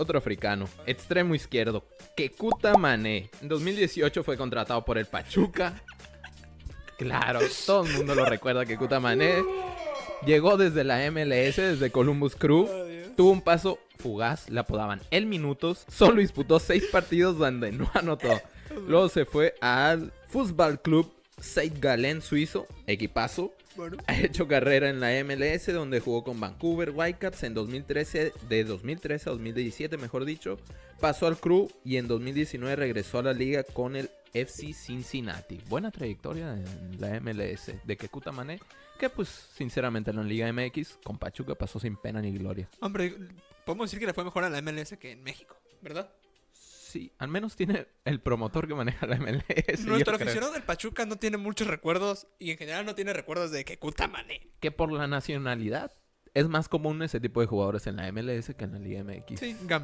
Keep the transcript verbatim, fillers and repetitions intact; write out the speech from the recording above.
otro africano, extremo izquierdo, Kekuta Mané. En dos mil dieciocho fue contratado por el Pachuca. Claro, todo el mundo lo recuerda, Kekuta Mané. Llegó desde la M L S, desde Columbus Crew. Tuvo un paso fugaz, le apodaban El Minutos. Solo disputó seis partidos donde no anotó. Luego se fue al Fútbol Club Saint Gallen suizo, equipazo. Bueno. Ha hecho carrera en la M L S, donde jugó con Vancouver Whitecaps en dos mil trece, de dos mil trece a dos mil diecisiete, mejor dicho. Pasó al Crew y en dos mil diecinueve regresó a la liga con el F C Cincinnati. Buena trayectoria en la M L S de Kekuta Mané, que pues sinceramente en la Liga M X con Pachuca pasó sin pena ni gloria. Hombre, podemos decir que le fue mejor a la M L S que en México, ¿verdad? Sí, al menos tiene el promotor que maneja la M L S. Nuestro aficionado del Pachuca no tiene muchos recuerdos y en general no tiene recuerdos de Kekuta Mané. Que por la nacionalidad es más común ese tipo de jugadores en la M L S que en la Liga M X. Sí,